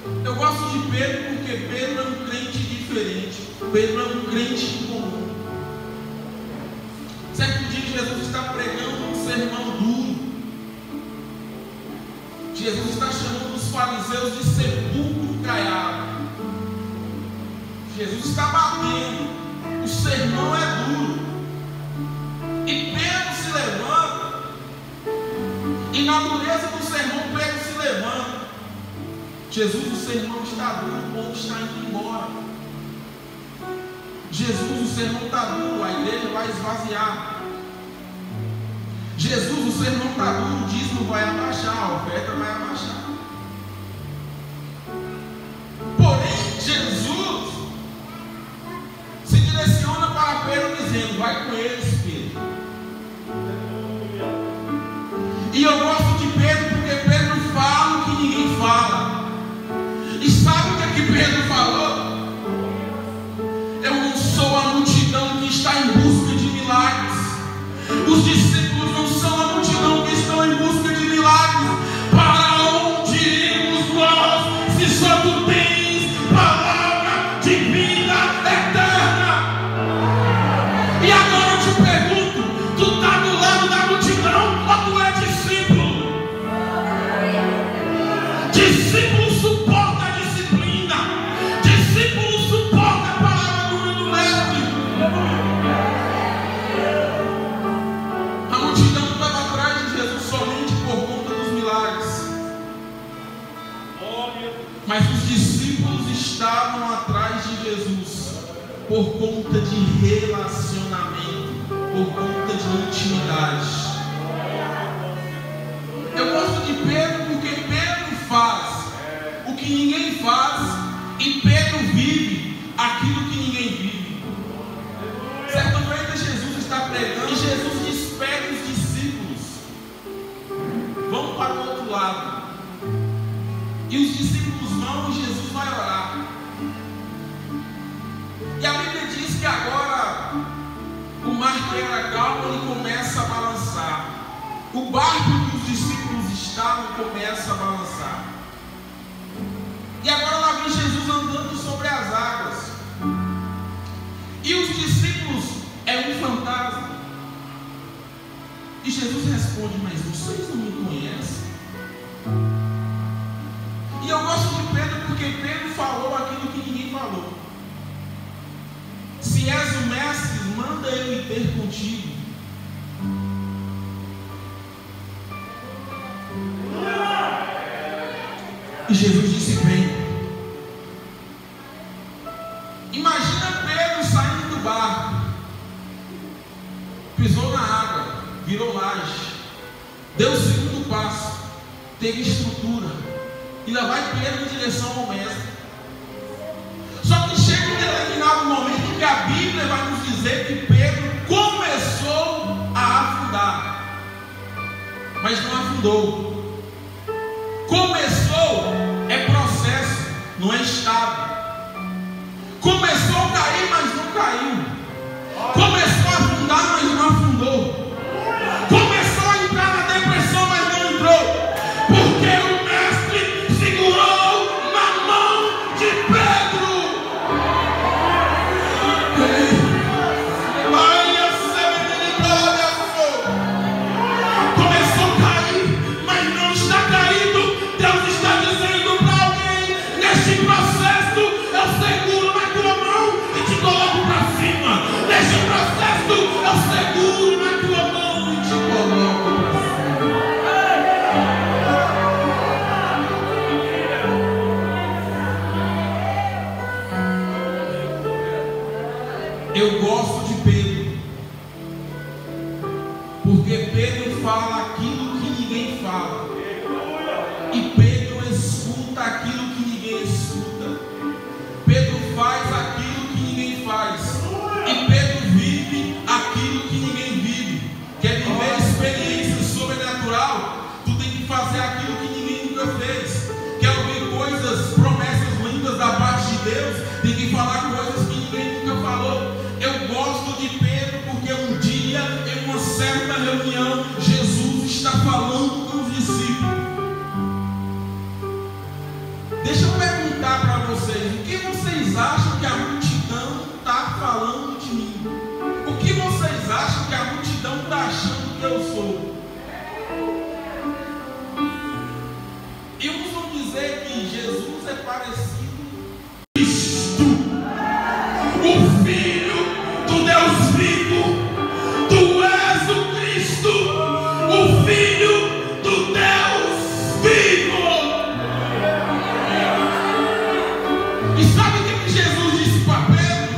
Eu gosto de Pedro porque Pedro é um crente diferente. Pedro é um crente incomum. Certo dia Jesus está pregando um sermão duro. Jesus está chamando os fariseus de sepulcro caiado. Jesus está batendo. O sermão é duro. E Pedro se levanta. E na dureza do sermão, Pedro se levanta. Jesus, o sermão está duro, o povo está indo embora. Jesus, o sermão está duro, a igreja vai esvaziar. Jesus, o sermão está duro, o dízimo vai abaixar, a oferta vai abaixar. Porém, Jesus se direciona para Pedro dizendo: vai com eles, Pedro. E eu gosto de Pedro porque Pedro fala o que ninguém fala. E sabe o que Pedro falou? Eu não sou a multidão que está em busca de milagres. Os discípulos não são a multidão que estão em busca de milagres. Para onde iremos nós, se só tu tens palavra de vida eterna? E agora eu te pergunto: tu está do lado da multidão ou tu é discípulo? Discípulo suporta a disciplina. Discípulo suporta a palavra do mestre. A multidão estava atrás de Jesus somente por conta dos milagres. Mas os discípulos estavam atrás de Jesus por conta de relacionamento, por conta de intimidade. Eu gosto de Pedro porque Pedro faz o que ninguém faz e Pedro vive aquilo que ninguém vive. Certa feita Jesus está pregando e Jesus despede os discípulos. Vão para o outro lado. E os discípulos vão e Jesus vai orar. E a Bíblia diz que agora o mar que era calmo, ele começa a balançar. O barco que os discípulos estavam começa a balançar. E agora lá vem Jesus andando sobre as águas. E os discípulos é um fantasma. E Jesus responde: mas vocês não me conhecem? E eu gosto de Pedro porque Pedro falou aquilo que ninguém falou. Se és o mestre, manda eu ir ter contigo. E Jesus disse: vem. Imagina Pedro saindo do barco, pisou na água, virou laje, deu o segundo passo, teve estrutura, e lá vai Pedro em direção ao mestre. Só que chega um determinado momento que a Bíblia vai nos dizer que Pedro começou a afundar, mas não afundou. Começou é processo, não é estado. Começou a cair, mas não caiu. Começou a afundar, mas não afundou. Começou a entrar na depressão, mas não entrou. Porque o mestre segurou na mão de Pedro. Começou a cair, mas não está caído. Deus está dizendo para alguém: neste processo eu seguro na tua mão e te coloco para cima. Neste processo eu seguro na tua mão e te coloco para cima. Eu gosto de Pedro porque Pedro fala aquilo que ninguém fala. E Pedro escuta aquilo que ninguém escuta. Pedro faz aquilo que ninguém faz. E Pedro vive aquilo que ninguém vive. Quer viver experiência sobrenatural? Tu tem que fazer aquilo que ninguém nunca fez. Quer ouvir coisas, promessas lindas da parte de Deus? Tem que falar coisas que ninguém nunca falou. Eu gosto de Pedro porque um dia, em uma certa reunião, Jesus está falando com os discípulos. Deixa eu perguntar. perguntar para vocês: o que vocês acham que a multidão está falando de mim? O que vocês acham que a multidão está achando que eu sou? E uns vão dizer que Jesus é parecido com Cristo, o Filho do Deus vivo. Tu és o Cristo, o Filho do Deus vivo. E sabe o que Jesus disse para Pedro?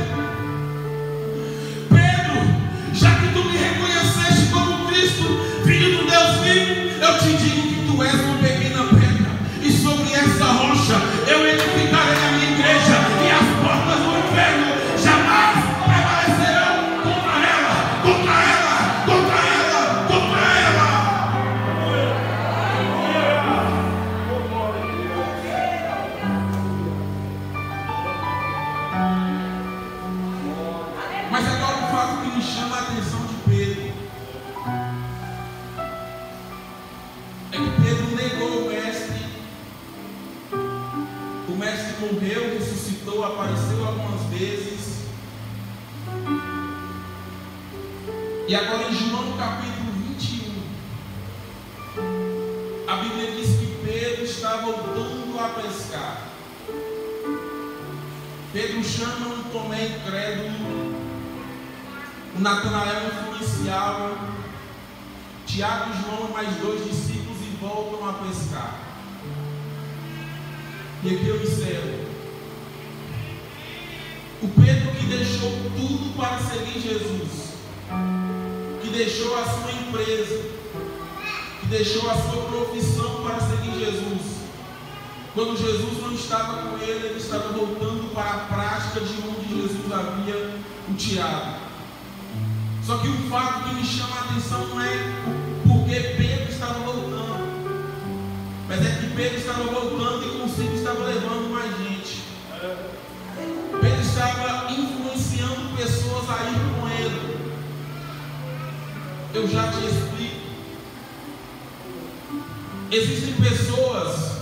Pedro, já que tu me reconheceste como Cristo, Filho do Deus vivo, eu te digo que tu és uma pequena pedra, e sobre essa rocha eu edificarei a minha igreja, e as portas do inferno jamais prevalecerão contra ela, contra ela, contra ela, contra ela. Mas agora um fato que me chama a atenção de Pedro é que Pedro negou o mestre. O mestre morreu, ressuscitou, apareceu algumas vezes. E agora em João capítulo 21, a Bíblia diz que Pedro está voltando a pescar. Pedro chama um Tomé incrédulo, o Natanael influenciável, Tiago e João e mais 2 discípulos, e voltam a pescar. E aqui eu encerro. O Pedro que deixou tudo para seguir Jesus, que deixou a sua empresa, que deixou a sua profissão para seguir Jesus. Quando Jesus não estava com ele, ele estava voltando para a prática de onde Jesus havia o tirado. Só que o fato que me chama a atenção não é porque Pedro estava voltando, mas é que Pedro estava voltando e consigo estava levando mais gente. Pedro estava influenciando pessoas a ir com ele. Eu já te explico. Existem pessoas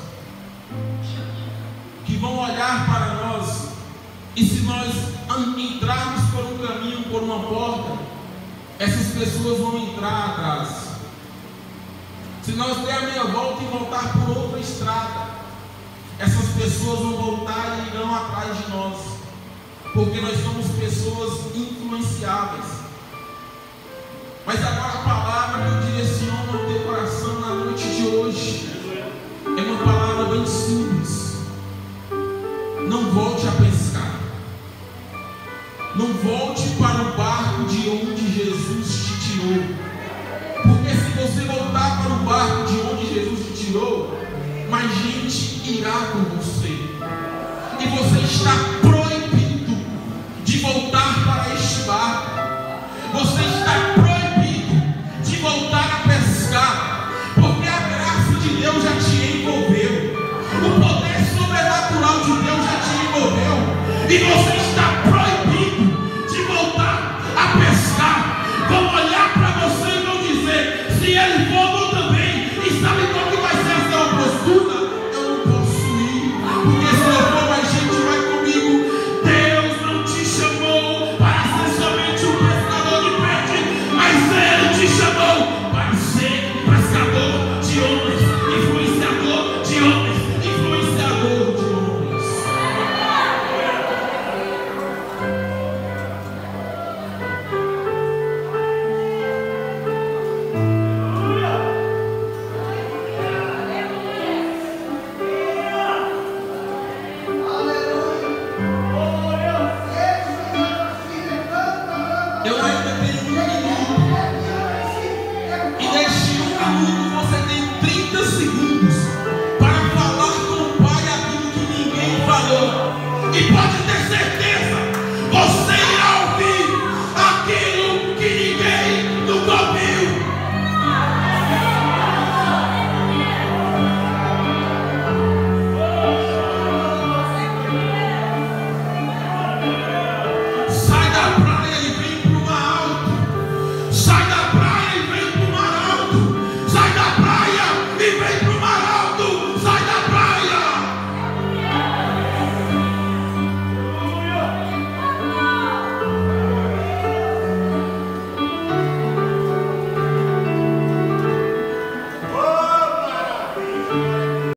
que vão olhar para nós, e se nós entrarmos por um caminho, por uma porta, essas pessoas vão entrar atrás. Se nós der a meia volta e voltar por outra estrada, essas pessoas vão voltar e irão atrás de nós, porque nós somos pessoas influenciáveis. Mas agora a palavra que eu direciono ao teu coração na noite de hoje é uma palavra bem simples. Não volte a pescar. Não volte para o barco de onde Jesus te tirou. Porque se você voltar para o barco de onde Jesus te tirou, mais gente irá com você. E você está proibido de voltar para este barco. Você está proibido de voltar a pescar. Porque a graça de Deus já te envolveu. O poder sobrenatural de Deus já te envolveu. E você